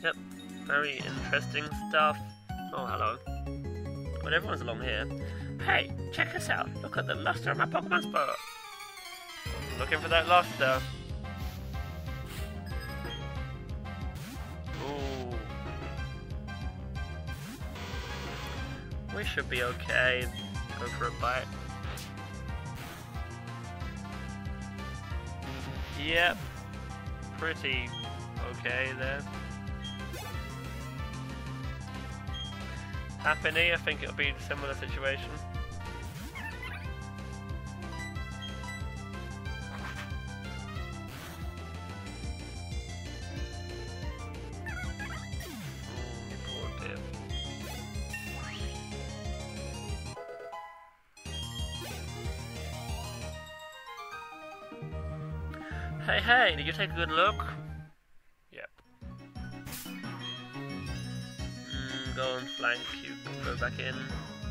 Yep, very interesting stuff. Oh, hello. But everyone's along here. Hey, check this out. Look at the luster of my Pokemon spur. Looking for that luster. Ooh. We should be okay. Go for a bite. Yep. Pretty okay there. Happiny, I think it'll be a similar situation. Hey, hey, did you take a good look? Yep. Go and flank, you can go back in.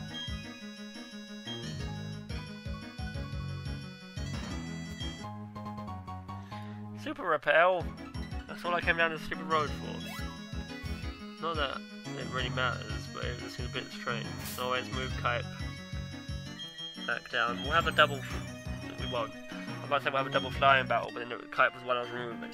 Super Repel! That's all I came down this stupid road for. Not that it really matters, but it just seems a bit strange. Always move Kype back down. We'll have a double... We won't. I was about to say we'll have a double flying battle, but then Kype was one I was removing.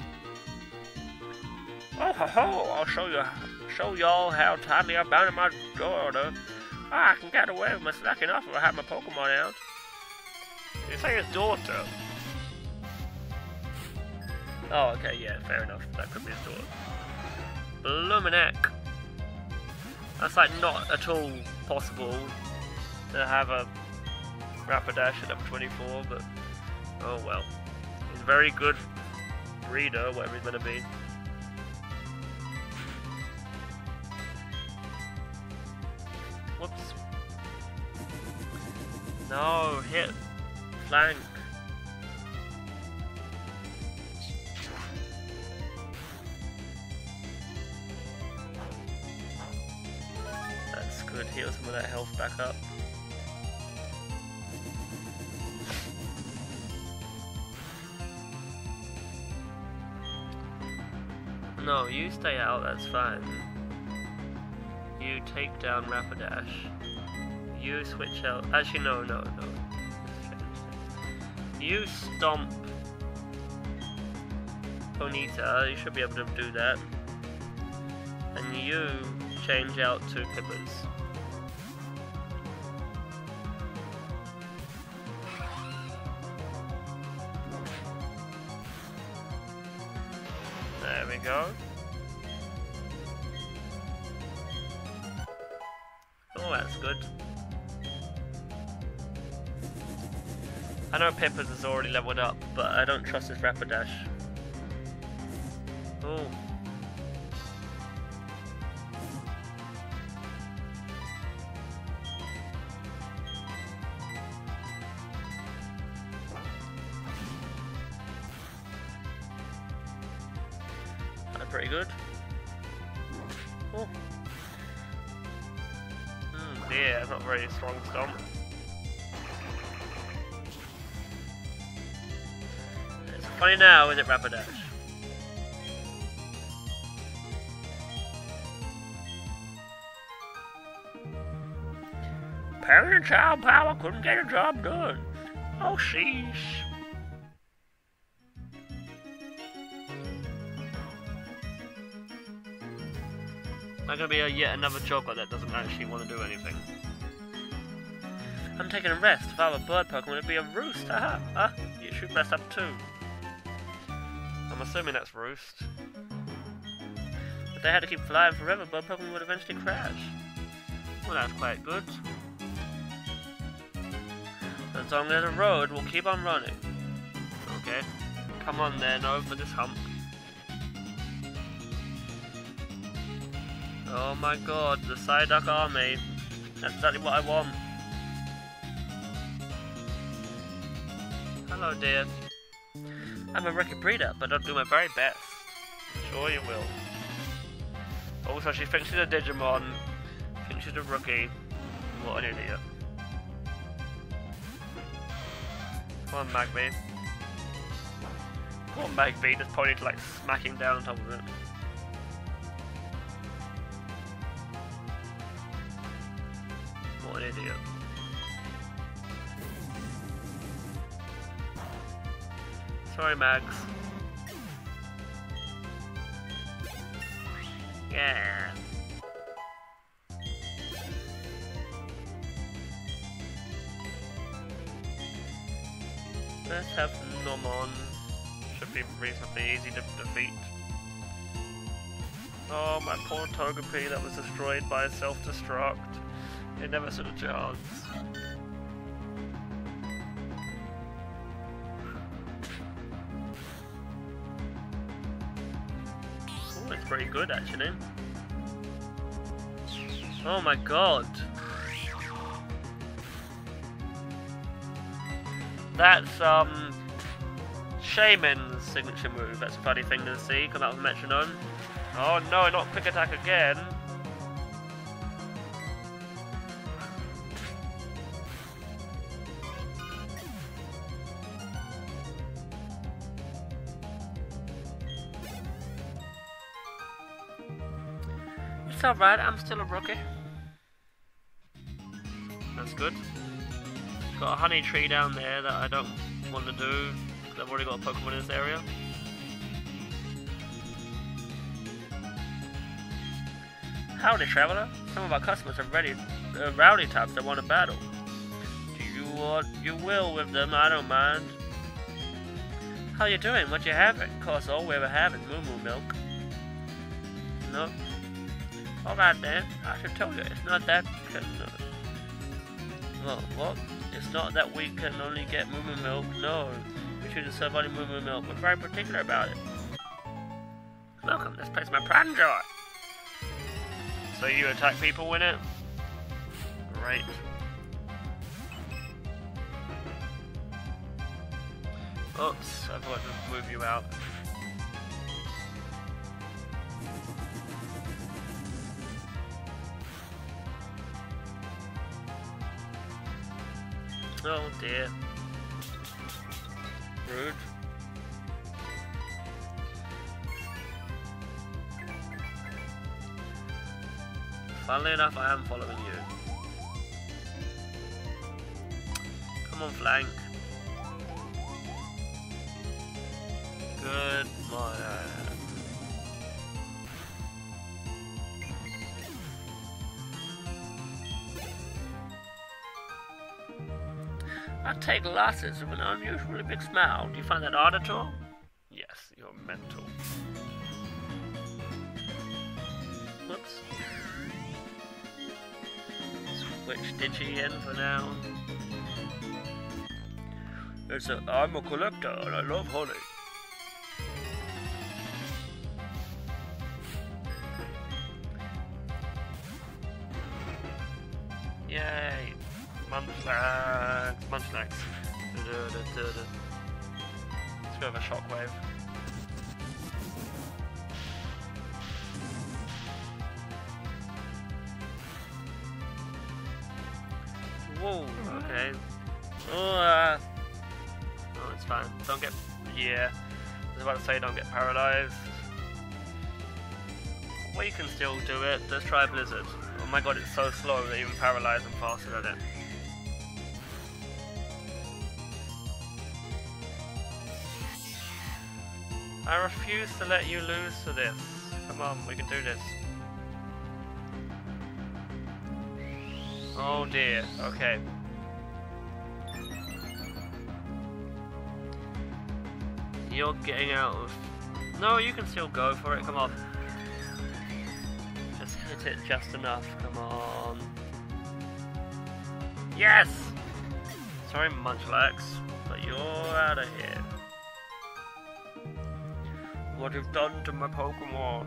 Oh ho ho! I'll show y'all how tightly I'm bound in my daughter. I can get away with my slacking off if I have my Pokemon out. You say his daughter? Oh, okay, yeah, fair enough. That could be his daughter. Bluminek. That's like not at all possible to have a Rapidass at level 24, but oh well. He's a very good breeder, whatever he's gonna be. Whoops. No, hit. Flank. That's good. Heal some of that health back up. No, you stay out, that's fine. You take down Rapidass. You switch out. Actually, no. You stomp Ponyta, you should be able to do that. And you change out to Pippers. There we go. Oh, that's good. I know Pippers is already leveled up, but I don't trust his Rapidash. Oh. That's pretty good. Oh. Yeah, not very strong stomp. It's funny now, is it Rapidash? Parent and child power couldn't get a job done. Oh, sheesh. Not gonna be yet another joker that doesn't actually want to do anything. I'm taking a rest. If I were a bird Pokemon, it'd be a roost. Aha! You should rest up too. I'm assuming that's roost. If they had to keep flying forever, bird Pokemon would eventually crash. Well, that's quite good. As long as there's a road, we'll keep on running. Okay. Come on then, over this hump. Oh my god, the Psyduck army. That's exactly what I want. Hello dear. I'm a rookie breeder, but I'll do my very best. I'm sure you will. Also, she thinks she's a Digimon. Thinks she's a rookie. What an idiot. Come on, Magby. Poor Magby, just pointing to like smacking down on top of it. What an idiot. Sorry, Mags. Yeah. Let's have Nomon. Should be reasonably easy to defeat. Oh, my poor Togepi that was destroyed by a self-destruct. It never stood a chance. Oh, it's pretty good actually. Oh my god. That's Shaman's signature move. That's a funny thing to see come out of Metronome. Oh no, not quick attack again. It's alright, I'm still a rookie. That's good. Got a honey tree down there that I don't want to do because I've already got a Pokemon in this area. Howdy, traveler. Some of our customers are ready, rowdy types that want to battle. Do you want you will with them? I don't mind. How you doing? What you having? Of course, all we ever have is moo moo milk. No. All right then. I should tell you, it's not that. Well, what? It's not that we can only get moo moo milk. No, we shouldn't serve only moo moo milk. We're very particular about it. Welcome. This place is my pride and joy. So you attack people in it? Great. Oops, I thought to move you out. Oh dear. Rude. Funnily enough, I am following you. Come on, flank. Good morning. I take losses with an unusually big smile. Do you find that odd at all? Yes, you're mental. Whoops. Switch Digi in for now. I'm a collector and I love honey. Yay! Munchlax. Let's go have a shockwave. Whoa, okay. Oh, it's fine. Don't get. Yeah. I was about to say, don't get paralyzed. We can still do it. Let's try Blizzard. Oh my god, it's so slow that even paralyzed and faster than it. I refuse to let you lose to this. Come on, we can do this. Oh dear, okay. You're getting out of... No, you can still go for it, come on. Just hit it just enough, come on. Yes! Sorry, Munchlax, but you're out of here. What you've done to my Pokemon.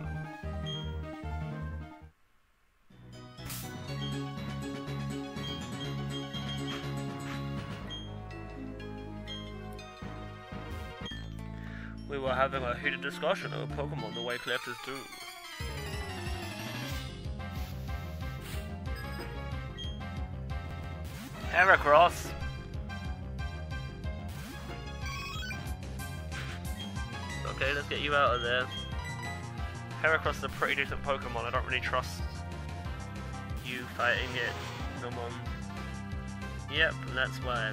We were having a heated discussion of Pokemon the way collectors do. Heracross! Okay, let's get you out of there. Heracross is a pretty decent Pokemon. I don't really trust you fighting it. Come on. Yep, that's why.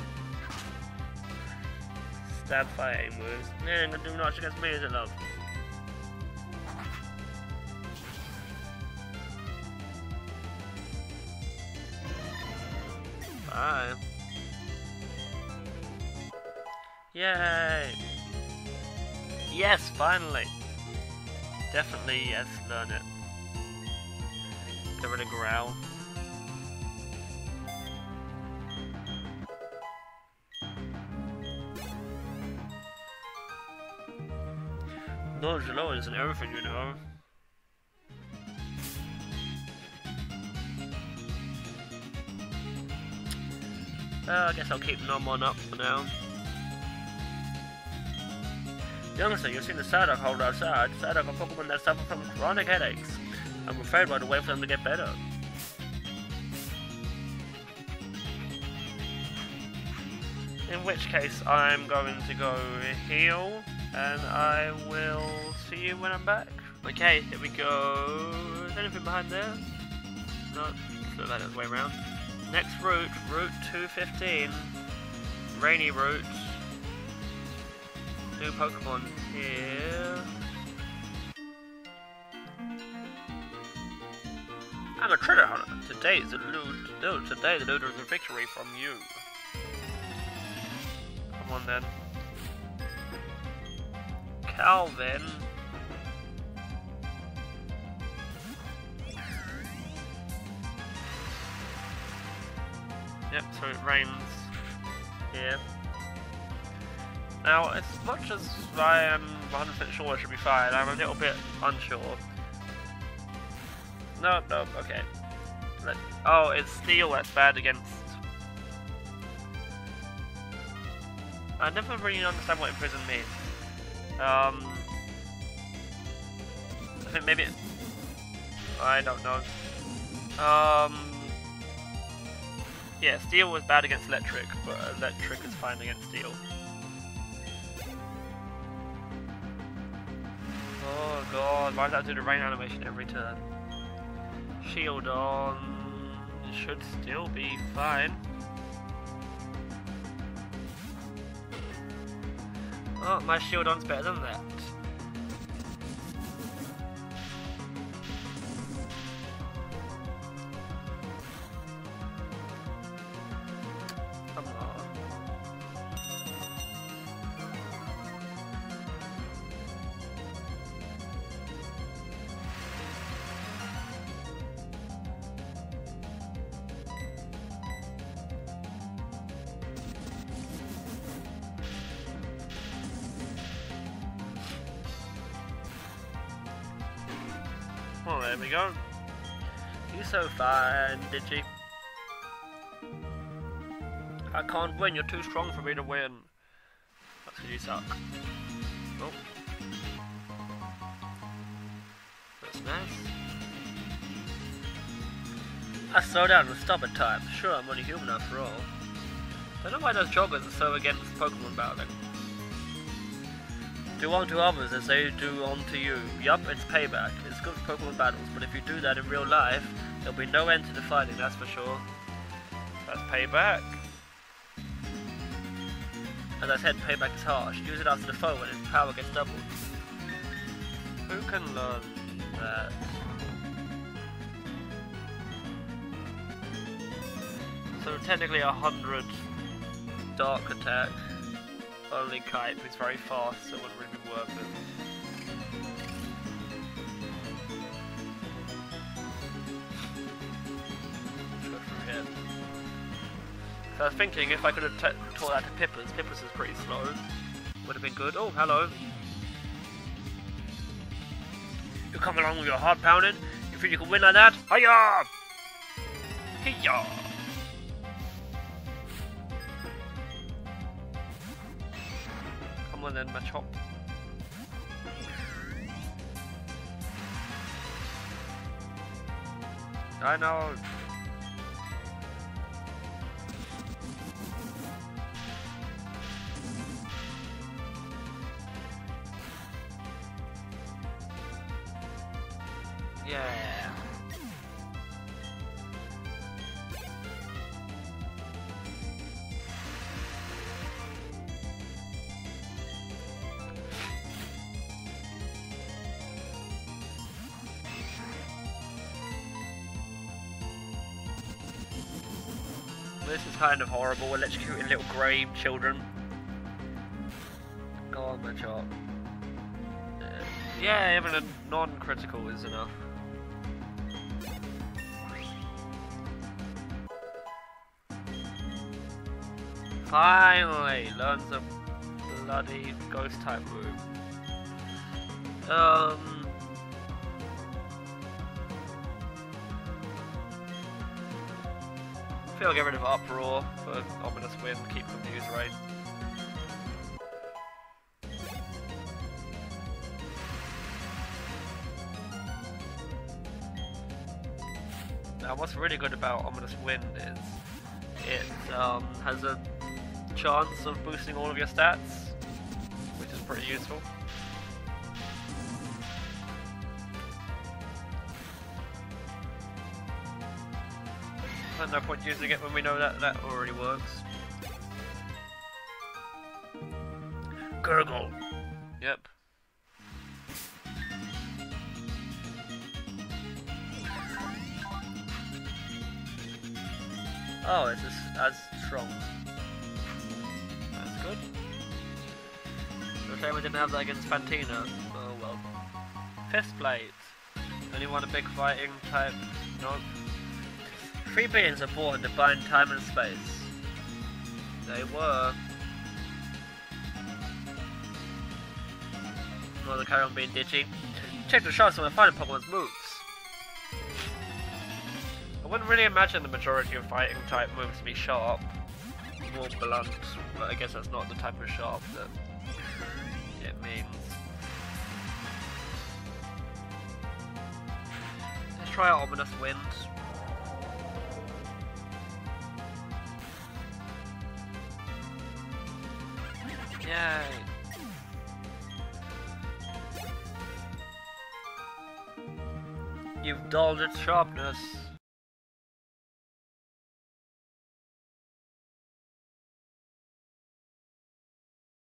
Stab fire aim moves. Yeah, I'm gonna do much against me, is it, love? Bye. Yay! Yes, finally! Definitely, yes, learn it. Get rid of growl. Nuzlocke isn't everything, you know. I guess I'll keep Nomon up for now. Youngster, you've seen the Psyduck hold outside. Psyduck are Pokemon that suffer from chronic headaches. I'm afraid we're to wait for them to get better. In which case, I'm going to go heal, and I will see you when I'm back. Okay, here we go. Is there anything behind there? No, let's look like that way around. Next route, Route 215. Rainy route. New Pokemon here. I'm a treasure hunter. Today the loot is a victory from you. Come on then. Calvin. Yep, so it rains here. Now, as much as I am 100% sure it should be fine, I'm a little bit unsure. No, okay. Oh, it's steel that's bad against... I never really understand what imprison means. I think maybe... I don't know. Yeah, steel was bad against electric, but electric is fine against steel. Oh god, why does that do the rain animation every turn? Shield on... It should still be fine. Oh, my shield on's better than that. Come on. Oh, there we go. You're so fine, Digi. I can't win, you're too strong for me to win. That's because you suck. Oh. That's nice. I slow down and stop at times. Sure, I'm only human after all. Don't know why those joggers are so against Pokemon battling. Do unto others as they do unto you. Yup, it's payback. It's good for Pokemon battles, but if you do that in real life, there'll be no end to the fighting, that's for sure. That's payback. As I said, payback is harsh. Use it after the foe when its power gets doubled. Who can learn that? So technically 100 dark attack. Only Kite, who's very fast, so it wouldn't really be worth it. Let's go through here. So I was thinking if I could have taught that to Pippers. Pippers is pretty slow. Would have been good. Oh, hello. You come along with your heart pounding? You think you can win like that? Hiya! Hiya! Come on then, my chop. I know. Yeah. This is kind of horrible, electrocuting little grey children. Go on, my chart. Yeah, even a non-critical is enough. Finally, learns a bloody ghost type move. I think I'll get rid of Uproar for Ominous Wind, keep Confused Rain. Now what's really good about Ominous Wind is it has a chance of boosting all of your stats, which is pretty useful. There's no point using it when we know that that already works. Gurgle. Yep. Oh, it's just as strong. That's good. So shame we didn't have that against Fantina. Oh well. Fist Blade. Anyone a big fighting type? Nope. 3 beings are born to bind time and space. They were. Well, they carry on being ditchy. Check the shots on my final Pokemon's moves. I wouldn't really imagine the majority of fighting type moves to be sharp. More blunt, but I guess that's not the type of sharp that it means. Let's try out Ominous Wind. Yay! You've dulled its sharpness.